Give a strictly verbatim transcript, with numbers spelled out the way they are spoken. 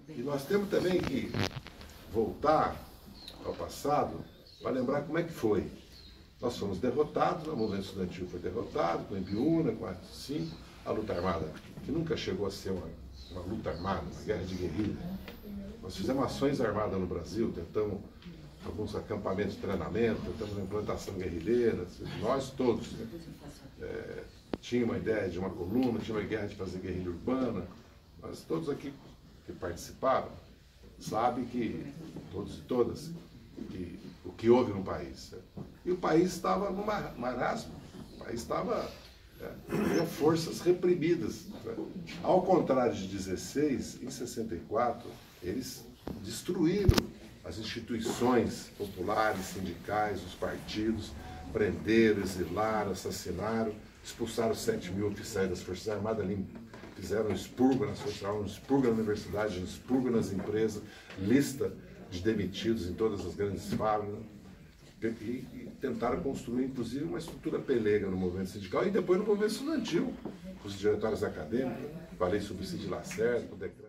E nós temos também que voltar ao passado para lembrar como é que foi. Nós fomos derrotados, o movimento estudantil foi derrotado, com a Ibiúna, com a cinco, a luta armada, que nunca chegou a ser uma, uma luta armada, uma guerra de guerrilha. Nós fizemos ações armadas no Brasil, tentamos alguns acampamentos de treinamento, tentamos a implantação guerrilheira, nós todos. Né? É, tinha uma ideia de uma coluna, tinha uma ideia de fazer guerrilha urbana, mas todos aqui que participaram sabem que, todos e todas, que, o que houve no país. Né? E o país estava no marasmo, o país estava, é, forças reprimidas. Né? Ao contrário de dezesseis, em sessenta e quatro, eles destruíram as instituições populares, sindicais, os partidos, prenderam, exilaram, assassinaram, expulsaram sete mil oficiais das Forças Armadas, fizeram expurgo nas Forças Armadas, expurgo na universidade, expurgo nas empresas, lista de demitidos em todas as grandes fábricas, e, e tentaram construir, inclusive, uma estrutura pelega no movimento sindical e depois no movimento estudantil, os diretórios acadêmicos, falei sobre o Cid Lacerda, o decreto.